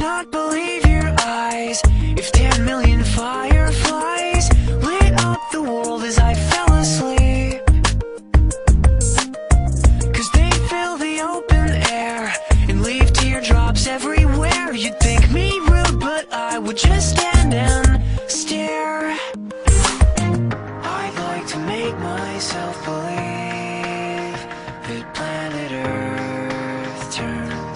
not believe your eyes if 10 million fireflies lit up the world as I fell asleep. 'Cause they fill the open air and leave teardrops everywhere. You'd think me rude, but I would just stand and stare. I'd like to make myself believe that planet Earth turns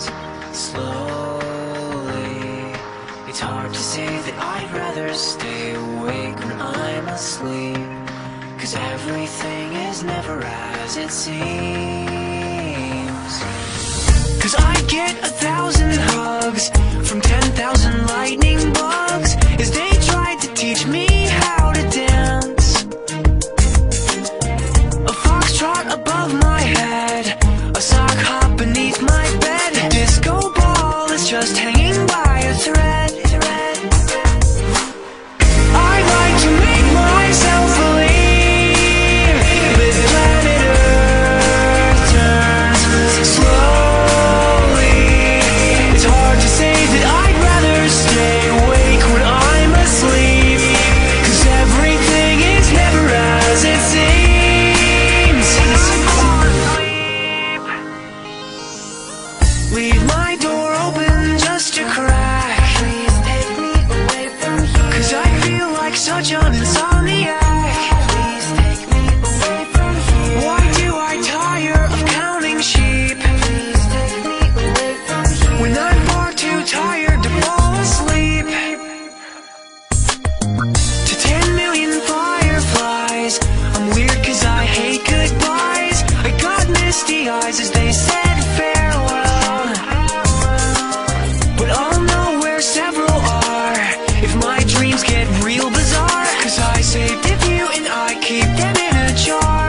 slowly. It's hard to say that I'd rather stay awake when I'm asleep, 'cause everything is never as it seems. 'Cause I get 1,000 hugs from 10,000 lightning bugs as they tried to teach me how to dance. A foxtrot above my head, a sock hop beneath my bed, a disco ball is just hanging by a thread. I like to make myself believe that planet Earth turns slowly. It's hard to say that I'd rather stay awake when I'm asleep, 'cause everything is never as it seems. Leave my door open just a crack, 'cause I feel like such an insomniac. Why do I tire of counting sheep when I'm far too tired to fall asleep? To 10 million fireflies, I'm weird 'cause I hate goodbyes. I got misty eyes as they said farewell, but I'll know where several are if my dreams get real bizarre, 'cause I saved a few and I keep them in a jar.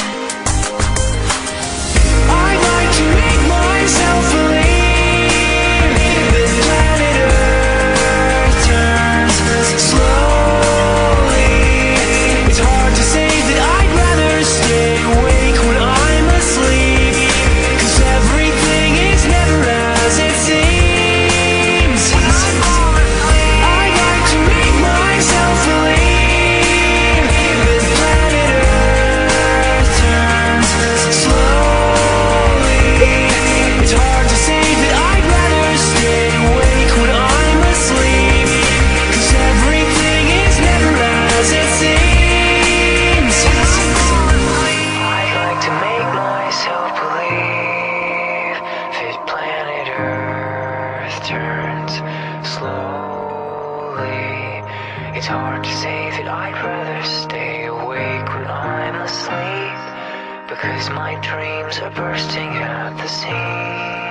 I like to make myself believe that planet Earth turns slowly. It's hard to say that I'd rather stay awake when I'm asleep, 'cause everything is never as it seems. I like to make myself believe that planet Earth turns slowly. It's hard to say that I'd rather stay awake when I'm asleep, 'cause everything is never as it seems. I'd like to make myself believe that planet Earth turns slowly. It's hard to say that I'd rather stay awake when I'm asleep, because my dreams are bursting at the seams.